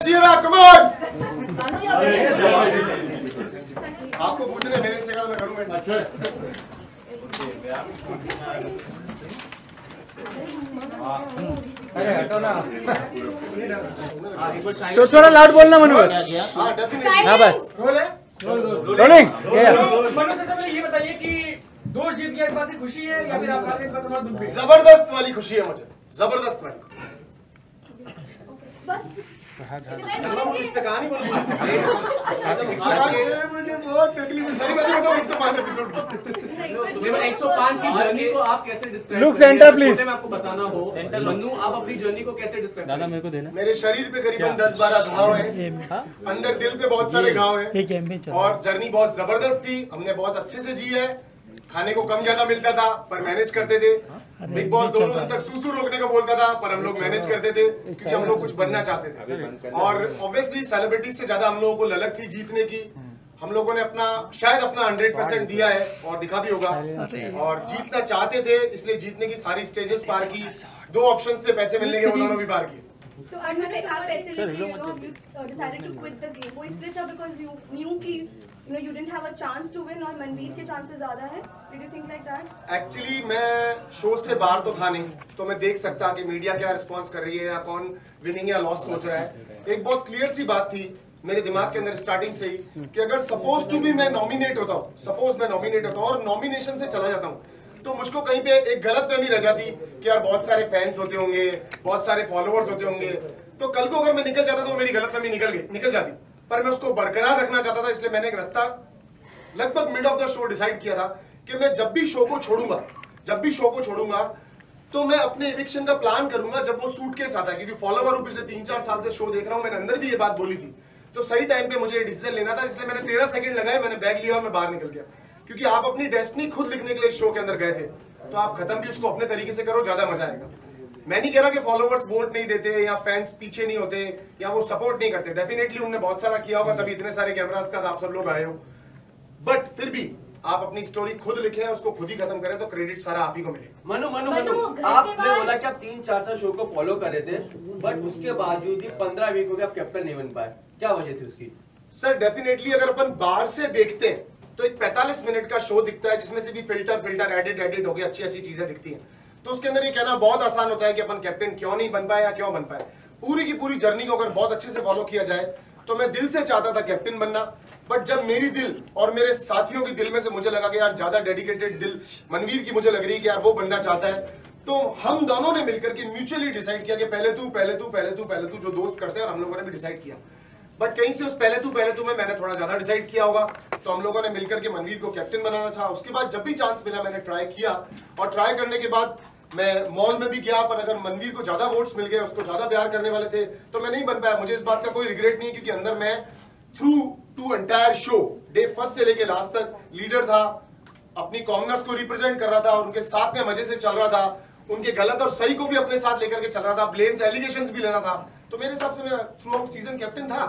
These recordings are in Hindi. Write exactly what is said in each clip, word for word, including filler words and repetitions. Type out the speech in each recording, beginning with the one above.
आपको पूछने मेरे से मैं करूंगा। अच्छा अरे हटो ना। तो थोड़ा लाउड बोलना मनु। हाँ बस रोलिंग। मनु से सबसे ये बताइए कि दोस्त जीत गया इस बात की खुशी है या फिर आप हार गए इस बात का दुख है? जबरदस्त वाली खुशी है मुझे, जबरदस्त वाली। बस इस पे कहानी बोल मुझे बहुत तकलीफ है। सारी बातें बताओ एक सौ पाँच एपिसोड की। एक सौ पाँच की जर्नी को आप कैसे डिस्क्राइब लुक सेंटर प्लीज। मैं आपको बताना हो मन्नू, आप अपनी जर्नी को कैसे डिस्क्राइब? दादा मेरे को देना। मेरे शरीर पे करीबन दस बारह घाव है, अंदर दिल पे बहुत सारे घाव है और जर्नी बहुत जबरदस्त थी। हमने बहुत अच्छे से जी है। खाने को कम ज्यादा मिलता था पर मैनेज करते थे। बिग बॉस दो दिन तक सूसू रोकने को बोलता था पर हम लोग मैनेज करते थे क्योंकि हम लोग कुछ बनना चाहते थे। और ऑब्वियसली सेलिब्रिटीज से ज्यादा हम लोगों को ललक थी जीतने की। हम लोगों ने अपना शायद अपना हंड्रेड परसेंट दिया है और दिखा भी होगा और जीतना चाहते थे इसलिए जीतने की सारी स्टेजेस पार की। दो ऑप्शंस थे पैसे मिलने के, वो दोनों भी पार किए। तो अनमोल आप पैसे लेके you know you decided to quit the game, वो इसलिए था बिकॉज़ यू न्यू कि you know you didn't have a chance to win और मनवीर के चांसेस ज्यादा है। Did you think like that? Actually मैं शो से बाहर तो था नहीं तो मैं देख सकता कि मीडिया क्या रिस्पांस कर रही है या कौन विनिंग या लॉस सोच रहा है। एक बहुत क्लियर सी बात थी मेरे दिमाग के अंदर स्टार्टिंग से ही कि अगर सपोज टू भी मैं नॉमिनेट होता हूँ, सपोज मैं नॉमिनेट होता हूँ और नॉमिनेशन से चला जाता हूँ तो मुझको कहीं पे एक गलतफहमी रह जाती कि यार बहुत सारे फैंस होते होंगे, बहुत सारे फॉलोअर्स होते होंगे, तो कल को अगर मैं निकल जाता तो मेरी गलतफहमी निकल गई निकल जाती। पर मैं उसको बरकरार रखना चाहता था इसलिए मैंने एक रास्ता लगभग mid of the show decide किया था कि मैं जब भी शो को छोड़ूंगा जब भी शो को छोड़ूंगा तो मैं अपने एविक्शन का प्लान करूंगा जब वो सूटकेस आता है। क्योंकि फॉलोअर हूं, पिछले तीन चार साल से शो देख रहा हूं, मैंने अंदर भी ये बात बोली थी तो सही टाइम पे मुझे डिसीजन लेना था इसलिए मैंने तेरह सेकंड लगाए, मैंने बैग लिया और मैं बाहर निकल गया। क्योंकि आप अपनी डेस्टिनी खुद लिखने के लिए शो के अंदर गए थे तो आप खत्म भी उसको अपने तरीके से करो, ज्यादा मजा आएगा। मैं नहीं कह रहा कि फॉलोअर्स वोट नहीं देते या फैंस पीछे नहीं होते या वो सपोर्ट नहीं करते, डेफिनेटली उन्होंने बहुत सारा किया होगा तभी इतने सारे कैमरास का आप सब लोग आए हो। बट फिर भी आप अपनी स्टोरी खुद लिखें, उसको खुद ही खत्म करें तो क्रेडिट सारा आप ही को मिलेगा। मनु मनु मनु आपने बोला कि आप तीन चार साल शो को फॉलो कर रहे थे बट उसके बावजूद भी पंद्रह वीक हो गए आप कैप्टन नहीं बन पाए, क्या वजह थी उसकी? सर डेफिनेटली अगर अपन बाहर से देखते हैं तो एक पैंतालीस मिनट का शो दिखता है जिसमें से भी फिल्टर फिल्टर एडिट एडिट होकर अच्छी अच्छी चीजें दिखती हैं तो उसके अंदर ये कहना बहुत आसान होता है कि अपन कैप्टन क्यों नहीं बन पाए या क्यों बन पाए। पूरी की पूरी जर्नी को अगर बहुत अच्छे से फॉलो किया जाए तो मैं दिल से चाहता था कैप्टन बनना। बट जब मेरी दिल और मेरे साथियों की दिल में से मुझे लगा कि यार ज्यादा डेडिकेटेड दिल मनवीर की मुझे लग रही है कि यार वो बनना चाहता है तो हम दोनों ने मिलकर के म्यूचुअली डिसाइड किया कि पहले तू पहले तू पहले तू पहले तू जो दोस्त करते हैं और हम लोगों ने भी डिसाइड किया। बट कहीं से उस पहले तू पहले तू में मैंने थोड़ा ज्यादा डिसाइड किया होगा तो हम लोगों ने मिलकर के मनवीर को कैप्टन बनाना चाहा। उसके बाद जब भी चांस मिला मैंने ट्राई किया और ट्राई करने के बाद मैं मॉल में भी गया पर अगर मनवीर को ज्यादा वोट्स मिल गए, उसको ज्यादा प्यार करने वाले थे तो मैं नहीं बन पाया। मुझे इस बात का कोई रिग्रेट नहीं है क्योंकि अंदर मैं through to entire show day first से लेके लास्ट तक लीडर था, अपनी कॉमनर्स को रिप्रेजेंट कर रहा था और उनके साथ में मजे से चल रहा था, उनके गलत और सही को भी अपने साथ लेकर के चल रहा था, ब्लेम्स एलिगेशंस भी लेना था तो मेरे हिसाब से मैं थ्रू आउट सीजन कैप्टन था।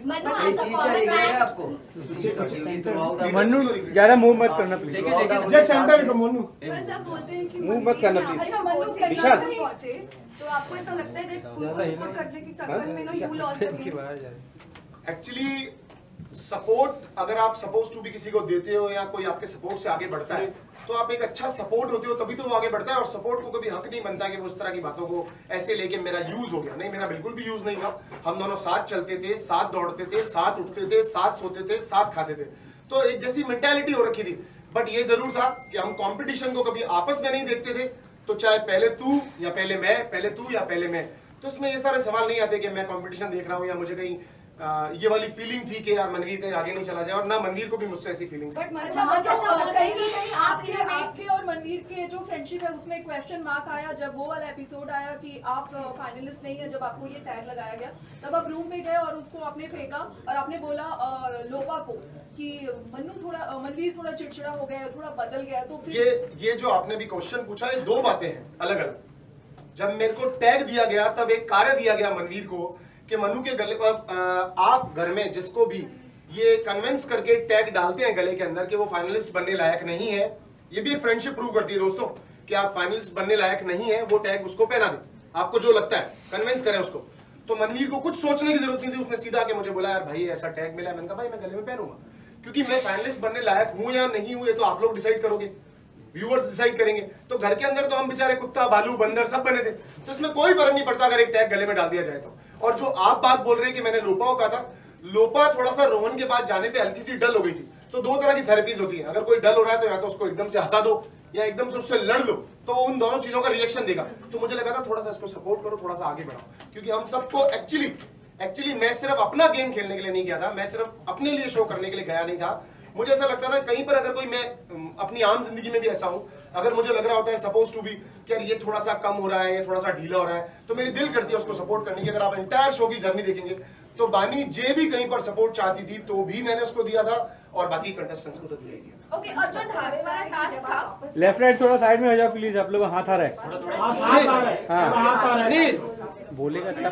मनु ज्यादा मूव मत करना प्लीज, जस्ट सेंटर में मनु मूव मत करना प्लीज। अच्छा मनु विशाल तो आपको ऐसा लगता है कि करने की चक्कर में no you lost the game? Actually support अगर आप सपोज टू भी किसी को देते हो या कोई आपके सपोर्ट से आगे बढ़ता है तो आप एक अच्छा सपोर्ट होते हो तभी तो वो आगे बढ़ता है। और सपोर्ट को कभी हक नहीं बनता कि वो उस तरह की बातों को ऐसे लेके मेरा यूज हो गया, नहीं मेरा बिल्कुल भी यूज नहीं हुआ। हम दोनों साथ चलते थे, साथ दौड़ते थे, साथ उठते थे, साथ सोते थे, साथ खाते थे तो एक जैसी मेंटालिटी हो रखी थी। बट ये जरूर था कि हम कंपटीशन को कभी आपस में नहीं देखते थे तो चाहे पहले तू या पहले मैं, पहले तू या पहले मैं, तो इसमें ये सारे सवाल नहीं आते कि मैं कंपटीशन देख रहा हूँ या मुझे कहीं आ, ये वाली फीलिंग थी कि यार मनवीर कहीं आगे नहीं चला जाए और ना मनवीर को भी मुझसे ऐसी फीलिंग्स। बट कहीं कहीं आपके आपके और मनवीर के जो फ्रेंडशिप है उसमें क्वेश्चन मार्क आया जब वो वाला एपिसोड आया कि आप फाइनलिस्ट नहीं है। जब आपको ये टैग लगाया गया तब आप रूम में गए और उसको आपने फेंका और आपने बोला लोपा को कि मन्नू थोड़ा मनवीर थोड़ा चिड़चिड़ा हो गया, थोड़ा बदल गया। तो फिर ये ये जो आपने भी क्वेश्चन पूछा है दो बातें हैं अलग अलग। जब मेरे को टैग दिया गया तब एक कार्य दिया गया मनवीर को कि मनु के गले पर आप घर में जिसको भी ये कन्विंस करके टैग डालते हैं गले के अंदर कि वो फाइनलिस्ट बनने लायक नहीं है, ये भी एक फ्रेंडशिप प्रूव करती है दोस्तों कि आप फाइनलिस्ट बनने लायक नहीं है, वो टैग उसको पहना दें, आपको जो लगता है कन्विंस करें उसको। तो मनवीर को कुछ सोचने की जरूरत नहीं थी, उसने सीधा आके मुझे बोला यार भाई ऐसा टैग मिला है। मैंने कहा भाई मैं गले में पहनूंगा, क्योंकि मैं फाइनलिस्ट बनने लायक हूं या नहीं हूं ये तो आप लोग डिसाइड करोगे, व्यूअर्स डिसाइड करेंगे। तो घर के अंदर तो हम बेचारे कुत्ता भालू बंदर सब बने थे, तो इसमें कोई फर्क नहीं पड़ता अगर एक टैग गले में डाल दिया जाए तो। और जो आप बात बोल रहे हैं कि मैंने लोपा को कहा था, लोपा थोड़ा सा रोहन के बाद जाने पे हल्की सी डल हो गई थी। तो दो तरह की थेरेपीज होती है, अगर कोई डल हो रहा है तो या तो उसको एकदम से हंसा दो या एकदम से उससे लड़ लो, तो वो उन दोनों चीजों का रिएक्शन देगा। तो मुझे लगा था थोड़ा सा इसको सपोर्ट करो, थोड़ा सा आगे बढ़ाओ, क्योंकि हम सबको एक्चुअली एक्चुअली मैं सिर्फ अपना गेम खेलने के लिए नहीं गया था, मैं सिर्फ अपने लिए शो करने के लिए गया नहीं था। मुझे ऐसा लगता था कहीं पर अगर कोई, मैं अपनी आम जिंदगी में भी ऐसा हूं, अगर मुझे लग रहा होता है सपोज टू बी कि यार ये थोड़ा सा कम हो रहा है, ये थोड़ा सा ढीला हो रहा है, तो मेरी दिल करती है उसको सपोर्ट करने की। अगर आप एंटायर शो की जर्नी देखेंगे तो बानी जे भी कहीं पर सपोर्ट चाहती थी तो भी मैंने उसको दिया था, और बाकी कंटेस्टेंट्स को तो दिया ही दिया। ओके, और जो ढाबे वाला टास्क था, लेफ्ट राइट थोड़ा साइड में हो जाओ प्लीज, आप लोग हाथ आ रहा है, हाँ प्लीज बोलेगा तब।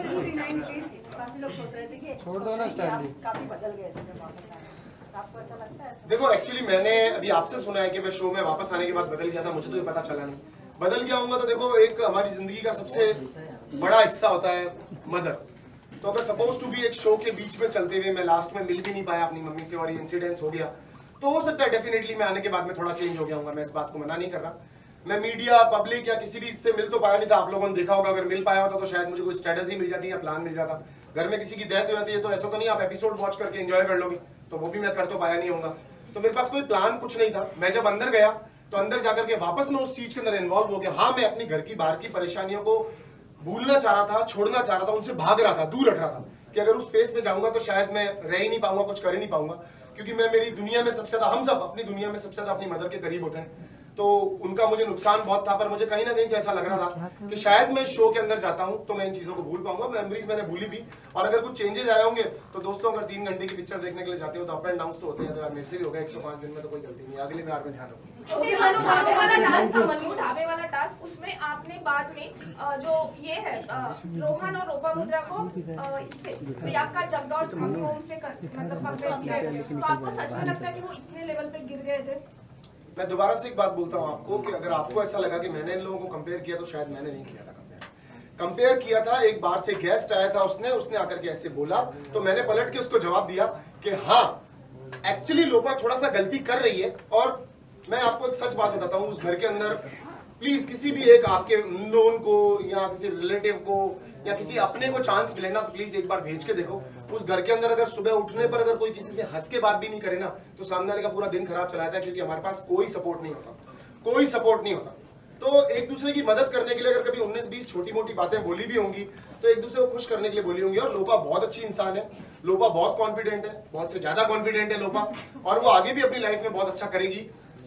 काफी लोग सोच रहे थे कि छोड़ दो ना स्टैंड, काफी बदल गए थे जब वापस आए, आपको ऐसा लगता है? देखो एक्चुअली मैंने अभी आपसे सुना है कि मैं शो में वापस आने के बाद बदल गया था, मुझे तो ये पता चला नहीं। बदल गया होऊंगा तो देखो, एक हमारी जिंदगी का सबसे बड़ा हिस्सा होता है मदर। तो अगर सपोज टू बी एक शो के बीच में चलते हुए मैं लास्ट में मिल भी नहीं पाया अपनी मम्मी से और ये इंसिडेंस हो गया, तो हो सकता है डेफिनेटली मैं आने के बाद में थोड़ा चेंज हो गया हूँ, मैं इस बात को मना नहीं कर रहा। मैं मीडिया पब्लिक या किसी भी इससे मिल तो पाया नहीं था, आप लोगों ने देखा होगा, अगर मिल पाया होता तो शायद मुझे कोई स्ट्रेटजी मिल जाती या प्लान मिल जाता। घर में किसी की डेथ हो जाती है तो ऐसा तो नहीं आप एपिसोड वॉच करके एंजॉय कर लोगे, तो वो भी मैं कर तो पाया नहीं होगा। तो मेरे पास कोई प्लान कुछ नहीं था। मैं जब अंदर गया तो अंदर जाकर के वापस मैं उस चीज के अंदर इन्वॉल्व हो गया। हाँ, मैं अपनी घर की बाहर की परेशानियों को भूलना चाह रहा था, छोड़ना चाह रहा था, उनसे भाग रहा था, दूर हट रहा था कि अगर उस फेस में जाऊंगा तो शायद मैं रह ही नहीं पाऊंगा, कुछ कर ही नहीं पाऊंगा, क्योंकि मैं मेरी दुनिया में सबसे ज्यादा, हम सब अपनी दुनिया में सबसे ज्यादा अपनी मदर के करीब होते हैं। तो उनका मुझे नुकसान बहुत था, पर मुझे कहीं ना कहीं से ऐसा लग रहा था कि शायद मैं शो के अंदर जाता हूं तो मैं इन चीजों को भूल पाऊंगा। मेमोरीज मैंने भूली भी, और अगर कुछ चेंजेस आए होंगे तो दोस्तों अगर तीन घंटे की पिक्चर देखने के लिए जाते हो तो अप एंड डाउन तो होते हैं, तो यार मेरे से भी हो गया एक सौ पाँच दिन में, तो कोई गलती नहीं, अगली बार में ध्यान रखूंगा। ओके, मनु ढाबे वाला टास्क था, मनु ढाबे वाला टास्क, उसमें आपने बाद में अ, जो ये है अ, रोहन और लोपामुद्रा को अ, इससे प्रियंका जग्गा और स्मृति होम से कर, मतलब कंपेयर किया, तो आपको सच में लगता है कि वो इतने लेवल पे गिर गए थे? मैं दोबारा से एक बात बोलता हूं आपको कि अगर आपको ऐसा लगा कि मैंने इन लोगों को कंपेयर किया तो शायद मैंने नहीं किया था कंपेयर। कंपेयर किया था, एक बार से गेस्ट आया था, उसने उसने आकर के ऐसे बोला तो मैंने पलट के उसको जवाब दिया कि हाँ एक्चुअली लोपा थोड़ा सा गलती कर रही है। और मैं आपको एक सच बात बताता हूँ, उस घर के अंदर प्लीज किसी भी एक आपके नोन को या किसी रिलेटिव को या किसी अपने को चांस मिले ना, तो प्लीज एक बार भेज के देखो। उस घर के अंदर अगर सुबह उठने पर अगर कोई किसी से हंस के बात भी नहीं करे ना, तो सामने वाले का पूरा दिन खराब चला जाता है, क्योंकि हमारे पास कोई सपोर्ट नहीं होता, कोई सपोर्ट नहीं होता। तो एक दूसरे की मदद करने के लिए अगर कभी उन्नीस बीस छोटी मोटी बातें बोली भी होंगी तो एक दूसरे को खुश करने के लिए बोली होंगी। और लोपा बहुत अच्छी इंसान है, लोपा बहुत कॉन्फिडेंट है, बहुत से ज्यादा कॉन्फिडेंट है लोपा, और वो आगे भी अपनी लाइफ में बहुत अच्छा करेगी।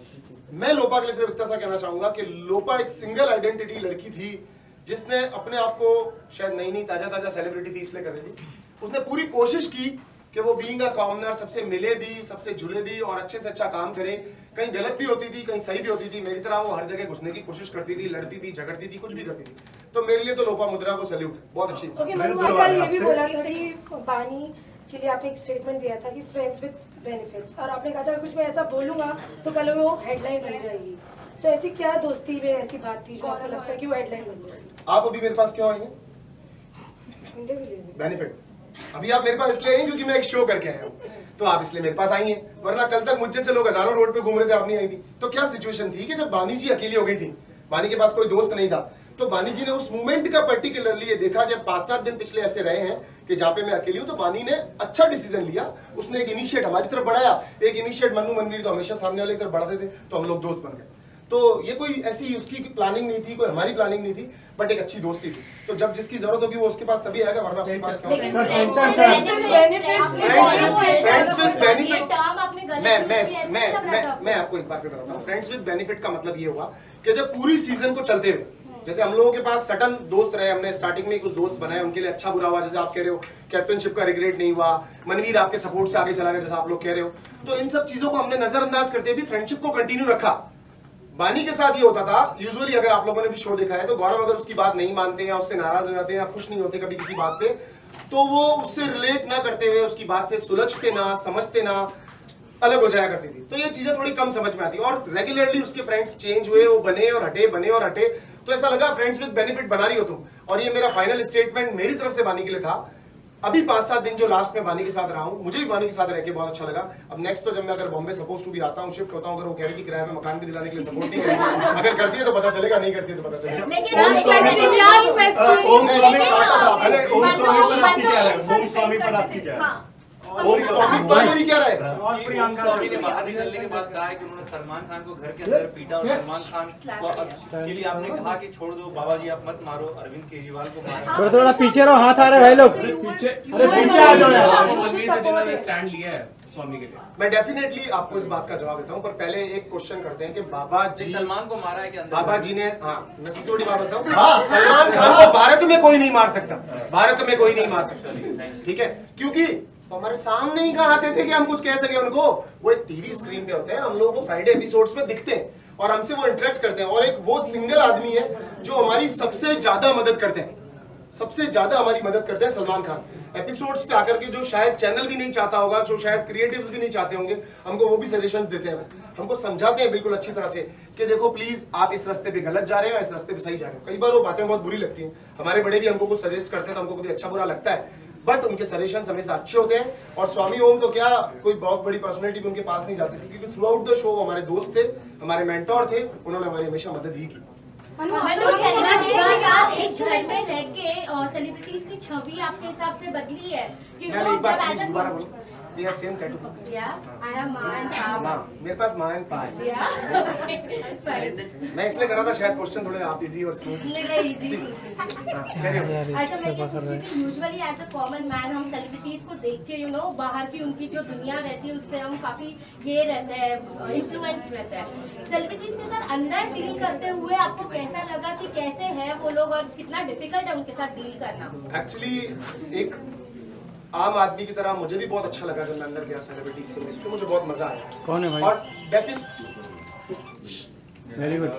मैं लोपा के लिए सिर्फ इतना सा कहना चाहूंगा कि लोपा एक सिंगल आइडेंटिटी लड़की थी जिसने अपने आप को, शायद नई नई ताजा ताजा सेलिब्रिटी थी इसलिए कर रही थी, उसने पूरी कोशिश की कि वो बीइंग अ कॉमनर सबसे मिले भी, सबसे जुले भी और अच्छे से अच्छा काम करे। कहीं गलत भी होती थी, कहीं सही भी होती थी, मेरी तरह वो हर जगह घुसने की कोशिश करती थी, लड़ती थी, झगड़ती थी, कुछ भी करती थी। तो मेरे लिए तो लोपामुद्रा को सैल्यूट, बहुत अच्छी इंसान। ओके, मनु आपका ये भी बोला था कि बानी के लिए आपने एक स्टेटमेंट दिया था कि फ्रेंड्स विद बेनिफिट्स, और आपने कहा था कुछ मैं ऐसा बोलूंगा तो कल वो हेडलाइन बन जाएगी। तो ऐसी क्या दोस्ती में ऐसी बात थी जो आपको लगता है कि वो हेडलाइन बन जाएगी? आप अभी मेरे पास क्यों आएंगे? इंटरव्यू बेनिफिट अभी आप मेरे पास इसलिए आएंगे क्योंकि मैं एक शो करके आया हूँ, तो आप इसलिए मेरे पास आई हैं। वरना कल तक मुझसे से लोग हजारों रोड पे घूम रहे थे, आप नहीं आई थी। तो क्या सिचुएशन थी कि जब बानी जी अकेली हो गई थी, बानी के पास कोई दोस्त नहीं था, तो बानी जी ने उस मोमेंट का पर्टिकुलरली ये देखा, जब पांच सात दिन पिछले ऐसे रहे हैं कि जहाँ पे मैं अकेली हूँ, तो बानी ने अच्छा डिसीजन लिया, उसने एक इनिशिएट हमारी तरफ बढ़ाया। एक इनिशिएट मन्नू मनवीर तो हमेशा सामने वाले की तरफ बढ़ाते थे, तो हम लोग दोस्त बन गए। तो ये कोई ऐसी उसकी प्लानिंग नहीं थी, कोई हमारी प्लानिंग नहीं थी, बट एक अच्छी दोस्ती थी। तो जब जिसकी जरूरत होगी वो उसके पास तभी आएगा, वरना उसके पास क्यों आएगा? फ्रेंड्स विद बेनिफिट, मैं मैं मैं मैं मैं आपको एक बार फिर बताता हूँ। फ्रेंड्स विद बेनिफिट का मतलब ये हुआ कि जब पूरी सीजन को चलते हुए, जैसे हम लोगों के पास सटन दोस्त रहे, हमने स्टार्टिंग में कुछ दोस्त बनाए, उनके लिए अच्छा बुरा हुआ, जैसे आप कह रहे हो कैप्टनशिप का रिग्रेट नहीं हुआ, मनवीर आपके सपोर्ट से आगे चला गया जैसा आप लोग कह रहे हो, तो इन सब चीजों को हमने नजरअंदाज करते हुए फ्रेंडशिप को कंटिन्यू रखा। बानी के साथ ये होता था, यूजुअली अगर आप लोगों ने भी शो देखा है तो गौरव अगर उसकी बात नहीं मानते हैं, उससे नाराज हो जाते हैं या खुश नहीं होते कभी किसी बात पे, तो वो उससे रिलेट ना करते हुए उसकी बात से सुलझते ना, समझते ना, अलग हो जाया करती थी। तो ये चीजें थोड़ी कम समझ में आती। और रेगुलरली उसके फ्रेंड्स चेंज हुए, वो बने और हटे, बने और हटे। तो ऐसा लगा फ्रेंड्स विद बेनिफिट बना रही हो तुम। और ये मेरा फाइनल स्टेटमेंट मेरी तरफ से बानी के लिए था। अभी पांच सात दिन जो लास्ट में बानी के साथ रहा हूँ, मुझे भी बानी के साथ रह के बहुत अच्छा लगा। अब नेक्स्ट तो जब मैं अगर बॉम्बे सपोज टू भी आता हूँ, शिफ्ट होता हूँ, अगर वो कह रही थी किराए में मकान भी दिलाने के लिए सपोर्ट नहीं करेगी, अगर करती है तो पता चलेगा, नहीं करती है तो पता चलेगा। ओम स्वामी पर मेरी क्या राय? प्रियंका स्वामी ने बाहर निकलने के बाद कहा है कि उन्होंने सलमान खान को घर के अंदर पीटा और सलमान खान के लिए आपने कहा कि छोड़ दो बाबा जी, आप मत मारो, अरविंद केजरीवाल को मारो। थोड़ा थोड़ा पीछे रहो, हाथ आ रहे भाई लोग पीछे, अरे पीछे आ जाओ यार। मनवीर का जिन्होंने स्टैंड लिया है स्वामी के लिए, मैं डेफिनेटली आपको इस बात का जवाब देता हूँ, पर पहले एक क्वेश्चन करते हैं कि बाबा जी सलमान को मारा है कि अंदर? बाबा जी ने, हाँ मैं सबसे बड़ी बात बताऊँ, हाँ सलमान खान को भारत में कोई नहीं मार सकता, भारत में कोई नहीं मार सकता, ठीक है? क्योंकि तो हमारे सामने ही कहा आते थे कि हम कुछ कह सके उनको। वो एक टीवी स्क्रीन पे होते हैं, हम लोगों को फ्राइडे एपिसोड्स में दिखते हैं और हमसे वो इंटरेक्ट करते हैं। और एक वो सिंगल आदमी है जो हमारी सबसे ज्यादा मदद करते हैं, सबसे ज्यादा हमारी मदद करते हैं सलमान खान। एपिसोड्स पे आकर के जो शायद चैनल भी नहीं चाहता होगा, जो शायद क्रिएटिव्स भी नहीं चाहते होंगे, हमको वो भी सजेशंस देते हैं, हमको समझाते हैं बिल्कुल अच्छी तरह से कि देखो प्लीज आप इस रास्ते पे गलत जा रहे हो, इस रास्ते पे सही जा रहे हो। कई बार वो बातें बहुत बुरी लगती हैं, हमारे बड़े भी हमको कुछ सजेस्ट करते हैं तो हमको कभी अच्छा बुरा लगता है, बट उनके सजेशन हमेशा अच्छे होते हैं। और स्वामी ओम तो क्या कोई बहुत बड़ी पर्सनैलिटी भी उनके पास नहीं जा सकती, क्योंकि थ्रू आउट द शो वो हमारे दोस्त थे, हमारे मेंटोर थे, उन्होंने हमारी हमेशा मदद ही की। एक घर में रह के सेलिब्रिटीज की छवि आपके हिसाब से बदली है? मैं एक बार प्लीज दोबारा बोलो। We have same tattoo. Yeah, I have Ma and Pa. माँ, मेरे पास माँ एंड पा है। Yeah. मैं इसलिए करा था शायद क्वेश्चन थोड़े आप इजी और स्मूथ। अच्छा मैं ये पूछी कि usually as a common man हम सेलिब्रिटीज को देख के यू नो बाहर की उनकी जो दुनिया रहती है उससे हम काफी ये रहते हैं, इन्फ्लुएंस रहता है। सेलिब्रिटीज के साथ अंदर डील करते हुए आपको कैसा लगा कि कैसे है वो लोग और कितना डिफिकल्ट है उनके साथ डील करना? एक्चुअली एक आम आदमी की तरह मुझे भी बहुत अच्छा लगा जब मैं अंदर गया सेलिब्रिटीज से मिलकर, मुझे बहुत मजा आया। कौन है भाई? और डेफिनेट वेरी गुड।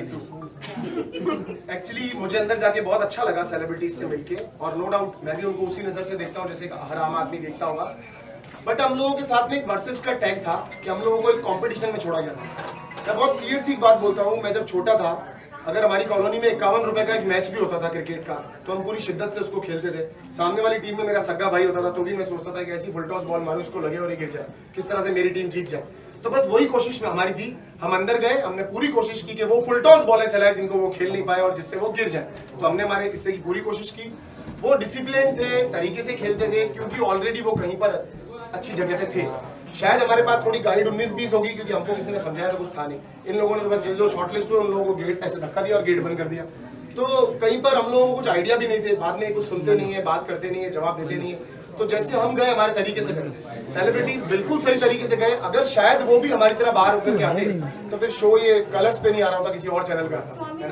एक्चुअली मुझे अंदर जाके बहुत अच्छा लगा सेलिब्रिटीज से मिलके, और नो डाउट मैं भी उनको उसी नजर से देखता हूँ जैसे हर आम आदमी देखता होगा। बट हम लोगों के साथ में एक वर्सेस का टैग था कि हम लोगों को एक कंपटीशन में छोड़ा गया था। मैं बहुत क्लियर सी बात बोलता हूँ, मैं जब छोटा था, अगर हमारी कॉलोनी में इक्यावन रुपए का एक मैच भी होता था क्रिकेट का, तो हम पूरी शिद्दत से उसको खेलते थे। सामने वाली टीम में मेरा सग्गा भाई होता था, तो भी मैं सोचता था कि ऐसी फुल टॉस बॉल मारूं उसको लगे और ये गिर जाए, किस तरह से मेरी टीम जीत जाए। तो बस वही कोशिश में हमारी थी। हम अंदर गए, हमने पूरी कोशिश की कि वो फुल टॉस बॉलें चलाए जिनको वो खेल नहीं पाए और जिससे वो गिर जाए। तो हमने हमारे हिस्से की पूरी कोशिश की। वो डिसिप्लिन थे, तरीके से खेलते थे, क्योंकि ऑलरेडी वो कहीं पर अच्छी जगह पे थे। शायद हमारे पास थोड़ी गाइड उन्नीस बीस होगी, क्योंकि हमको किसी ने समझाया तो कुछ था नहीं। इन लोगों ने तो बस जो शॉर्टलिस्ट हुए उन लोगों को गेट ऐसे धक्का दिया और गेट बंद कर दिया। तो कहीं पर हम लोगों को कुछ आइडिया भी नहीं थे, बाद में कुछ सुनते नहीं है, बात करते नहीं है, जवाब देते नहीं है। तो जैसे हम गए हमारे तरीके से गए, सेलिब्रिटीज बिल्कुल सही तरीके से गए। अगर शायद वो भी हमारी तरह बाहर होकर के आते तो फिर शो ये कलर्स पे नहीं आ रहा होता, किसी और चैनल पे आता, है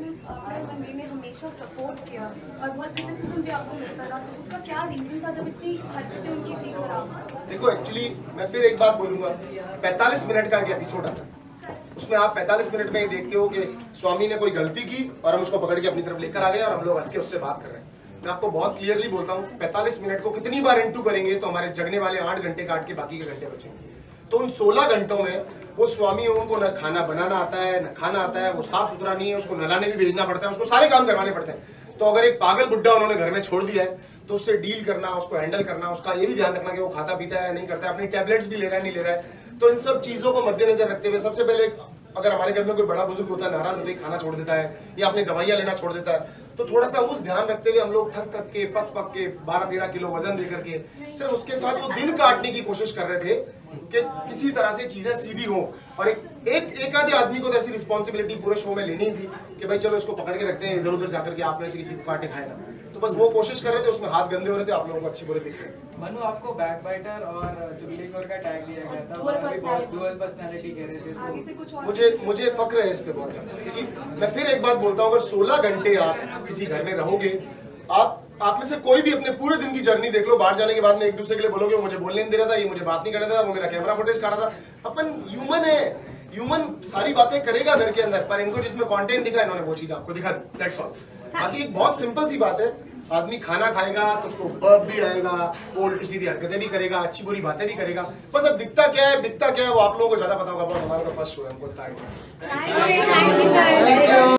ना? हमेशा सपोर्ट किया और बहुत क्रिटिसिज्म भी आपको मिलता रहा, तो उसका क्या रीजन था जब इतनी हरकतें उनकी थी खराब? देखो एक्चुअली मैं फिर एक बात बोलूंगा, पैंतालीस मिनट का एक एपिसोड आता है, उसमें आप पैंतालीस मिनट में देखते हो कि स्वामी ने कोई गलती की और हम उसको पकड़ के अपनी तरफ लेकर आ गए और हम लोग हंस के उससे बात कर रहे हैं। मैं आपको बहुत क्लियरली बोलता हूँ, पैंतालीस मिनट को कितनी बार इंटू करेंगे तो हमारे जगने वाले आठ घंटे काट के बाकी के घंटे बचेंगे। तो उन सोलह घंटों में वो स्वामी उनको न खाना बनाना आता है, न खाना आता है, वो साफ सुथरा नहीं है, उसको नहलाने भी भेजना पड़ता है, उसको सारे काम करवाने पड़ते हैं। तो अगर एक पागल बुड्ढा उन्होंने घर में छोड़ दिया है तो उससे डील करना, उसको हैंडल करना, उसका ये भी ध्यान रखना कि वो खाता पीता है नहीं करता है, अपनी टैबलेट्स भी ले रहा है नहीं ले रहा है। तो इन सब चीजों को मद्देनजर रखते हुए सबसे पहले अगर हमारे घर में कोई बड़ा बुजुर्ग होता है, नाराज होते ही खाना छोड़ देता है या अपनी दवाइयां लेना छोड़ देता है, तो थोड़ा सा उस ध्यान रखते हुए हम लोग थक थक के पक पक के बारह तेरह किलो वजन दे करके सिर्फ उसके साथ वो दिन काटने की कोशिश कर रहे थे कि किसी तरह से चीजें सीधी हो। और एक एक एक आधे आदमी को तो ऐसी रिस्पॉन्सिबिलिटी पूरे शो में लेनी थी कि भाई चलो इसको पकड़ के रखते हैं, इधर उधर जाकर के आप में से किसी को काटे खाए ना। तो बस वो कोशिश कर रहे थे, उसमें हाथ गंदे हो रहे थे, आप लोगों को अच्छी बुरे दिख रहे थे। मनु, आपको बैकबाइटर और चुगलीखोर का टैग दिया गया था, बहुत डुअल पर्सनालिटी कह रहे थे। मुझे मुझे फक्र है इस पे बहुत ज्यादा, क्योंकि मैं फिर एक बात बोलता हूँ, अगर सोलह घंटे आप किसी घर में रहोगे, आप आप में से कोई भी अपने पूरे दिन की जर्नी देख लो, बाहर जाने के बाद में एक दूसरे के लिए बोलोगे मुझे बोलने नहीं दे रहा था, ये मुझे बात नहीं करने दे रहा था, वो मेरा कैमरा फुटेज कर रहा था। अपन ह्यूमन है, ह्यूमन सारी बातें करेगा घर के अंदर, पर इनको जिसमें कंटेंट दिखा इन्होंने वो चीज आपको दिखा दी, दैट्स ऑल। बाकी एक बहुत सिंपल सी बात है, आदमी खाना खाएगा तो उसको बर्प भी आएगा, उल्टी सीधी हरकतें भी करेगा, अच्छी बुरी बातें भी करेगा। बस अब दिखता क्या है बिकता क्या है वो आप लोगों को ज्यादा पता होगा, बस हमारा तो फर्स्ट शो है, हमको